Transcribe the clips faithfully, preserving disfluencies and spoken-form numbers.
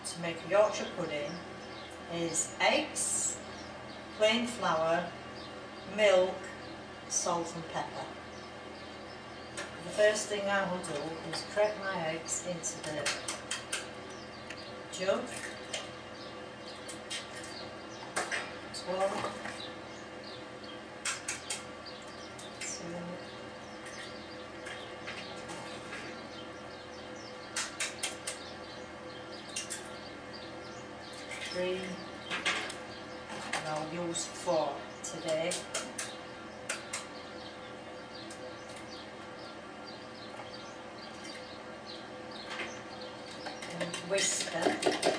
to make a Yorkshire pudding is eggs, plain flour, milk, salt and pepper. The first thing I will do is crack my eggs into the jug. That's one, two, three, and I'll use four today. And whisk them.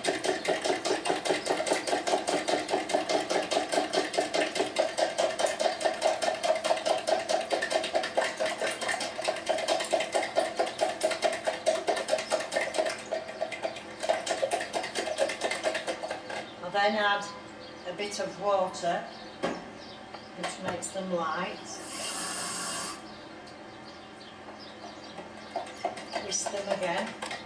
Then add a bit of water, which makes them light. Whisk them again.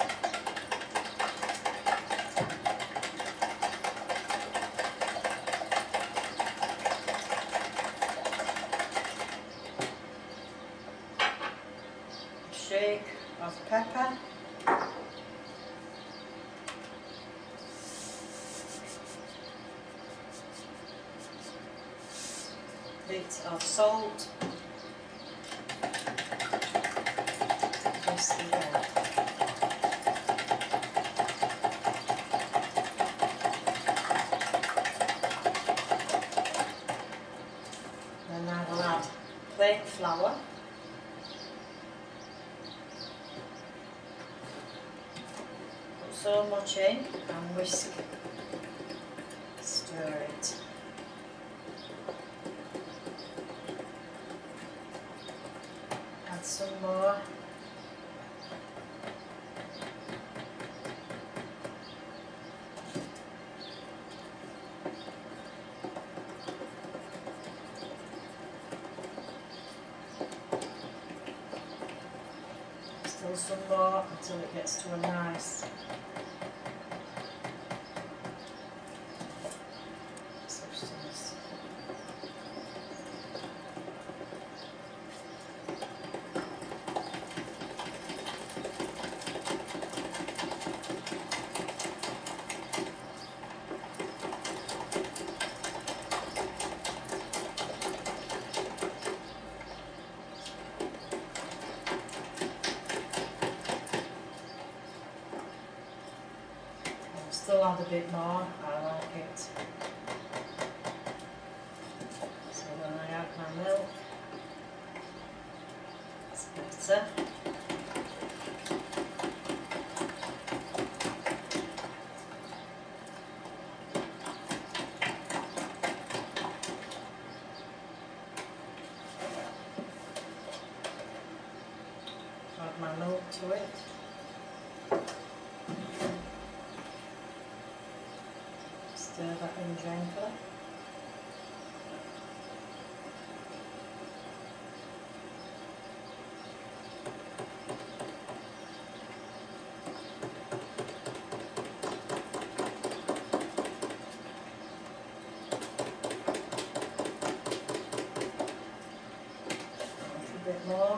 Shake of pepper. Bit of salt, whisk again. Then I will add plain flour, put so much in and whisk, stir it. Some more. Still some more until it gets to a nice substance. Still add a bit more, I like it. So when I add my milk, it's better. Add my milk to it. Stir that in gently. A bit more.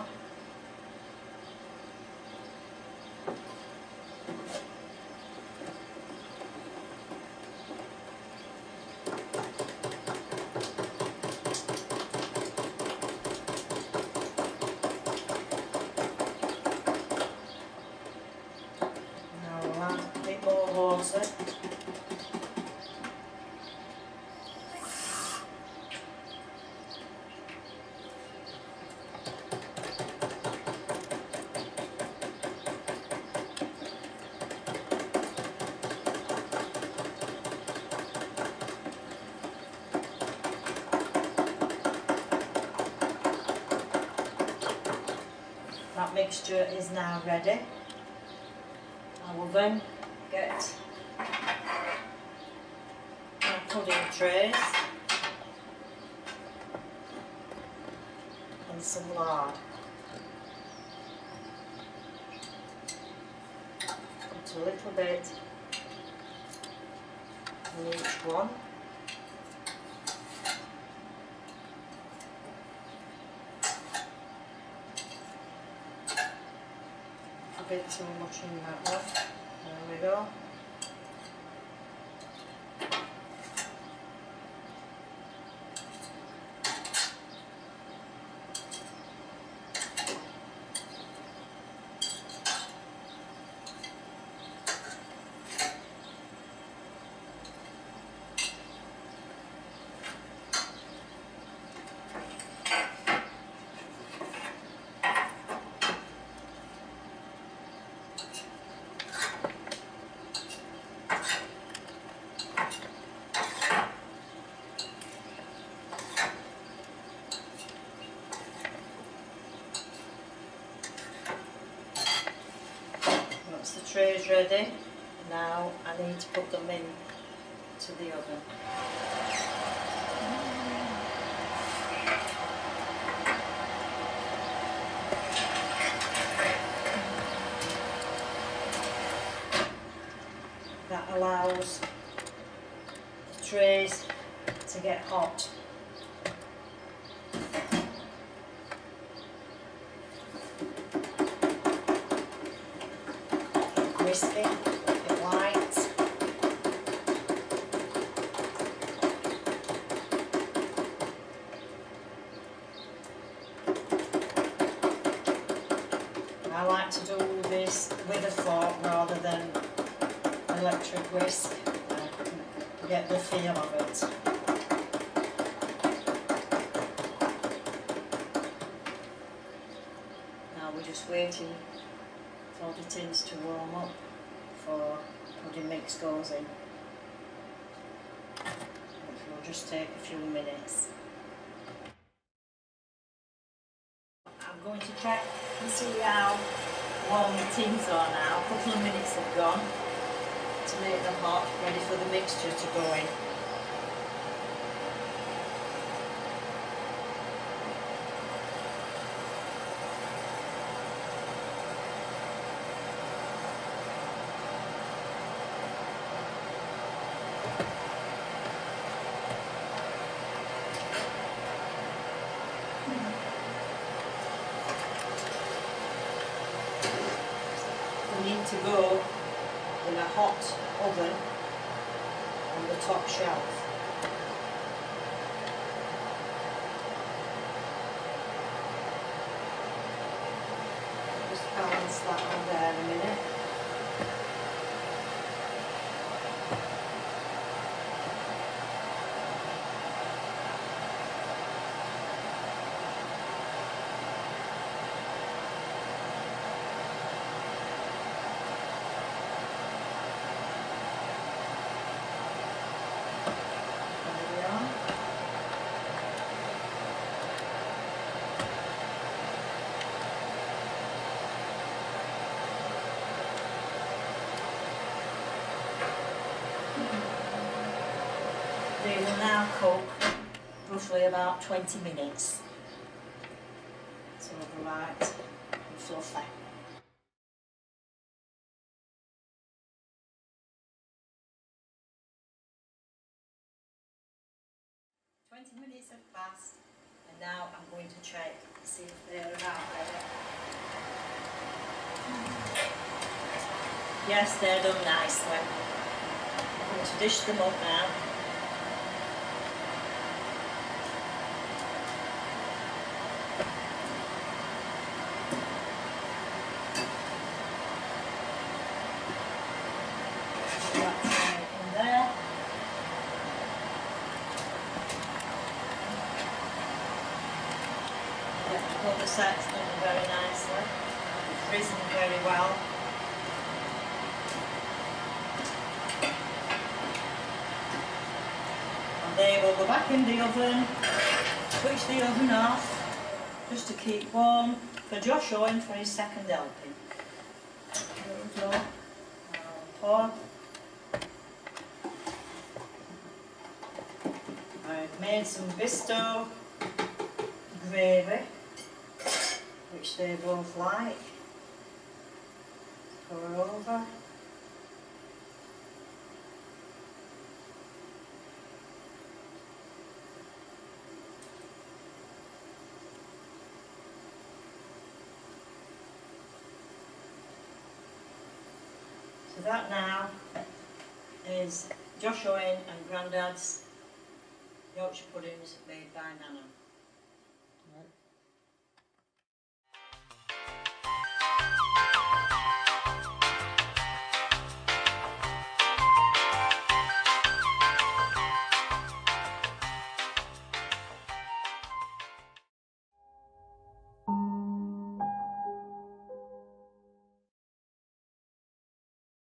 A bit more water. That mixture is now ready. I will then get my pudding trays and some lard. Put a little bit in each one. A bit too much in that one. There we go. Once the tray is ready, now I need to put them in to the oven. That allows the trays to get hot. Crispy, a bit light. I like to do this with a fork rather than electric whisk. I get the feel of it. Now we're just waiting for the tins to warm up before pudding mix goes in, which will just take a few minutes. I'm going to check and see how warm the tins are now. A couple of minutes have gone to make them hot, ready for the mixture to go in. We need to go in a hot oven on the top shelf. Just balance that on there a minute. They will now cook roughly about twenty minutes. So they're light and fluffy. twenty minutes have passed, and now I'm going to check to see if they're about ready. Yes, they're done nicely. I'm going to dish them up now. The set's done very nicely, it's risen very well. And they will go back in the oven, switch the oven off, just to keep warm for Josh-Owen for his second helping. There we go. I'll pour. I've made some Bisto gravy, which they both like. Pour over. So that now is Josh-Owen and Grandad's Yorkshire puddings made by Nannan.